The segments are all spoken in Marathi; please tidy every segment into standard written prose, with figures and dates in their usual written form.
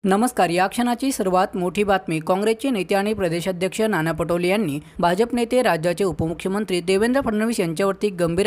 नमस्कार. या क्षणाची सर्वात मोठी बातमी. काँग्रेसचे नेते आणि प्रदेशाध्यक्ष नाना पटोले यांनी भाजप नेते राज्याचे उपमुख्यमंत्री देवेंद्र फडणवीस यांच्यावरती गंभीर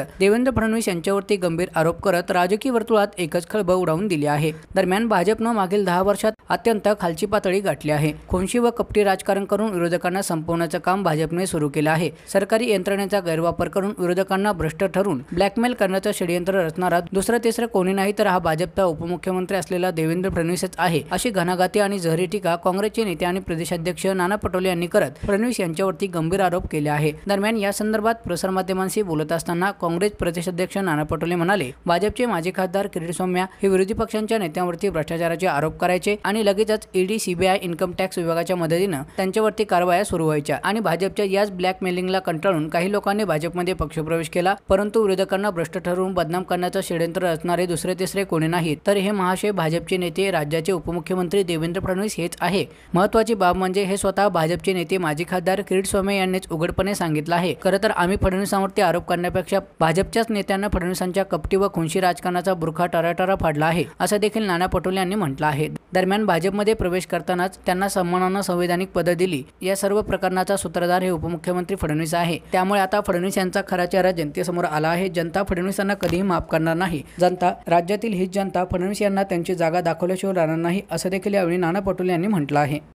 आरोप करत राजकीय वर्तुळात एकच खळबळ उडावून दिली आहे. दरम्यान भाजपनं मागील 10 वर्षात अत्यंत खालची पातळी गाठली आहे. खोनशी व कपटी राजकारण करून विरोधकांना संपवण्याचं काम भाजपने सुरू केलं आहे. सरकारी यंत्रणेचा गैरवापर करून विरोधकांना भ्रष्ट ठरवून ब्लॅकमेल करण्याचं षडयंत्र रचणारा दुसरं तिसरं कोणी नाही तर हा भाजपचा उपमुख्यमंत्री असलेला देवेंद्र फडणवीसच आहे, अशी घणाघाती आणि जहरी टीका काँग्रेसचे नेते आणि प्रदेशाध्यक्ष नाना पटोले यांनी करत फडणवीस यांच्यावरती गंभीर आरोप केले आहे. दरम्यान या संदर्भात प्रसारमाध्यमांशी बोलत असताना काँग्रेस प्रदेशाध्यक्ष नाना पटोले म्हणाले, भाजपचे माजी खासदार किरीट सोमय्या हे विरोधी पक्षांच्या नेत्यांवरती भ्रष्टाचाराचे आरोप करायचे आणि लगेचच ईडी, सीबीआय, इन्कम टॅक्स विभागाच्या मदतीने त्यांच्यावरती कारवाया सुरू व्हायच्या आणि भाजपच्या याच ब्लॅकमेलिंगला कंटाळून काही लोकांनी भाजपमध्ये पक्षप्रवेश केला. परंतु विरोधकांना भ्रष्ट ठरवून बदनाम करण्याचं षडयंत्र रचणारे दुसरे तिसरे कोणी नाही तर हे महाशय भाजपचे नेते राज्याचे उपमुख्यमंत्री देवेंद्र फडणवीस हेच आहे. महत्त्वाची बाब म्हणजे हे स्वतः भाजपचे नेते माजी खासदार किरीट सोमय्या यांनीच उघडपणे सांगितलं आहे. खरं तर आम्ही फडणवीसांवरती आरोप करण्यापेक्षा भाजपच्याच नेत्यांना फडणवीसांच्या कपटी व खुनशी राजकारणाचा बुरखा टराटरा फाडला आहे, असं देखील नाना पटोले यांनी म्हटलं आहे. दरम्यान भाजपमध्ये प्रवेश करतानाच त्यांना सन्मानानं संवैधानिक पदं दिली. या सर्व प्रकरणाचा सूत्रधार हे उपमुख्यमंत्री फडणवीस आहे. त्यामुळे आता फडणवीस यांचा खरा चेहरा जनतेसमोर आला आहे. जनता फडणवीसांना कधीही माफ करणार नाही. राज्यातील हीच जनता फडणवीस यांना त्यांची जागा दाखवल्याशिवाय राहणार नाही, असं देखील यावेळी नाना पटोले यांनी म्हटलं आहे.